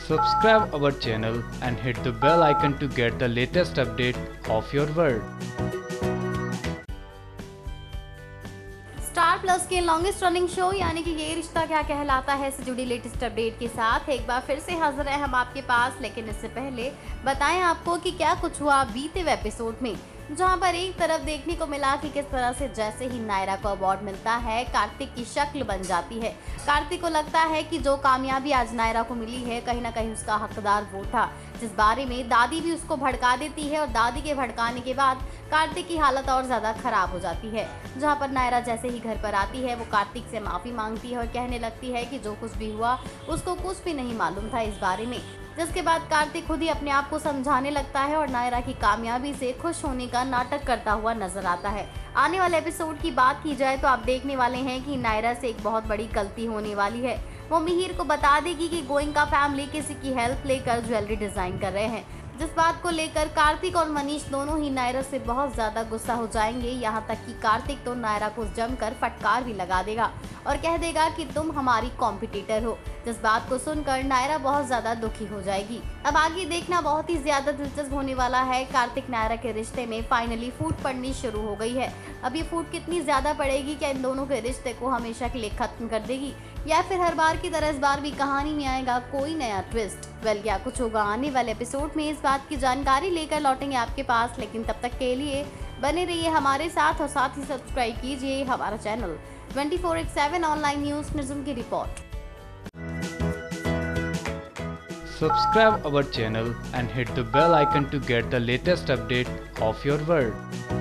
Subscribe our channel and hit the bell icon to get the latest update of your world. Star Plus के longest running show यानी कि ये रिश्ता क्या कहलाता है से जुड़ी लेटेस्ट अपडेट के साथ एक बार फिर से हाजिर है हम आपके पास। लेकिन इससे पहले बताएं आपको कि क्या कुछ हुआ बीते एपिसोड में, जहां पर एक तरफ देखने को मिला कि किस तरह से जैसे ही नायरा को अवार्ड मिलता है कार्तिक की शक्ल बन जाती है। कार्तिक को लगता है कि जो कामयाबी आज नायरा को मिली है कहीं ना कहीं उसका हकदार वो था, जिस बारे में दादी भी उसको भड़का देती है और दादी के भड़काने के बाद कार्तिक की हालत और ज़्यादा खराब हो जाती है। जहां पर नायरा जैसे ही घर पर आती है वो कार्तिक से माफ़ी मांगती है और कहने लगती है कि जो कुछ भी हुआ उसको कुछ भी नहीं मालूम था इस बारे में, जिसके बाद कार्तिक खुद ही अपने आप को समझाने लगता है और नायरा की कामयाबी से खुश होने का नाटक करता हुआ नजर आता है। आने वाले एपिसोड की बात की जाए तो आप देखने वाले हैं कि नायरा से एक बहुत बड़ी गलती होने वाली है। वो मिहिर को बता देगी कि गोइंका फैमिली किसी की हेल्प लेकर ज्वेलरी डिजाइन कर रहे हैं, जिस बात को लेकर कार्तिक और मनीष दोनों ही नायरा से बहुत ज्यादा गुस्सा हो जाएंगे। यहाँ तक कि कार्तिक तो नायरा को जमकर फटकार भी लगा देगा और कह देगा कि तुम हमारी कॉम्पिटिटर हो, जिस बात को सुनकर नायरा बहुत ज्यादा दुखी हो जाएगी। अब आगे देखना बहुत ही ज्यादा दिलचस्प होने वाला है। कार्तिक नायरा के रिश्ते में फाइनली फूट पड़नी शुरू हो गई है। अब ये फूट कितनी ज्यादा पड़ेगी, क्या इन दोनों के रिश्ते को हमेशा के लिए खत्म कर देगी या फिर हर बार की तरह इस बार भी कहानी में आएगा कोई नया ट्विस्ट। वेल, क्या कुछ होगा आने वाले एपिसोड में इस बात की जानकारी लेकर लौटेंगे आपके पास। लेकिन तब तक के लिए बने रहिए हमारे साथ और साथ ही सब्सक्राइब कीजिए हमारा चैनल 24/7 ऑनलाइन न्यूज निज़्म की report. Subscribe our channel and hit the bell icon to get the latest update of your world.